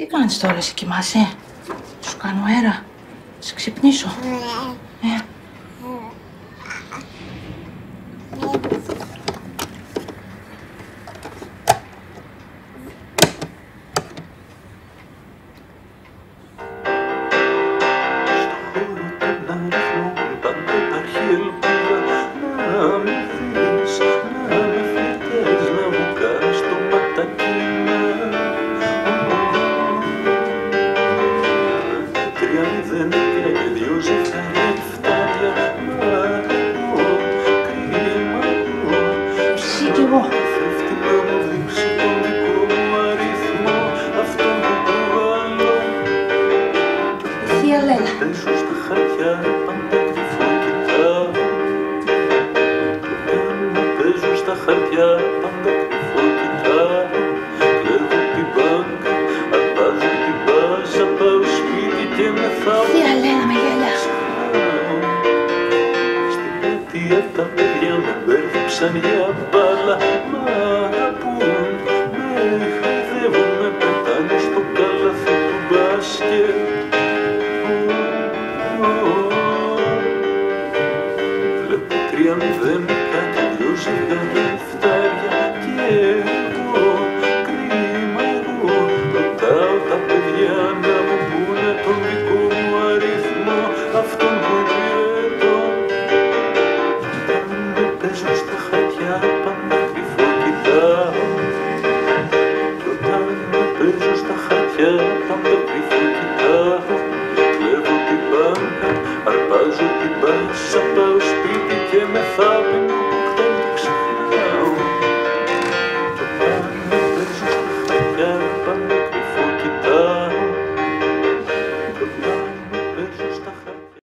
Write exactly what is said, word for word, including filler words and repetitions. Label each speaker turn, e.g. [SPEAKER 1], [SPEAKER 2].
[SPEAKER 1] Τι κάνεις τώρα, εσύ κοιμάσαι? Σου κάνω αέρα. Σε ξυπνήσω. Ε. Εσύ κι εγώ. Θεία Λέλα. Θεία Λέλα με γέλια.
[SPEAKER 2] Τα παιδιά με μπέρδεψαν για μπάλα. Μ' αγαπούν, με χαϊδεύουν, με πετάνε στο καλάθι του μπάσκετ. Βλέπω τρία μηδενικά και δυο ζευγαριφτάρια κι εγώ, κρίμα εγώ. Ρωτάω τα παιδιά να μου πούνε τον δικό μου αριθμό, αυτόν που υπηρετώ. Παίζω στα χαρτιά, πάντα κρυφό κοιτάω. Κι όταν παίζω στα χαρτιά, πάντα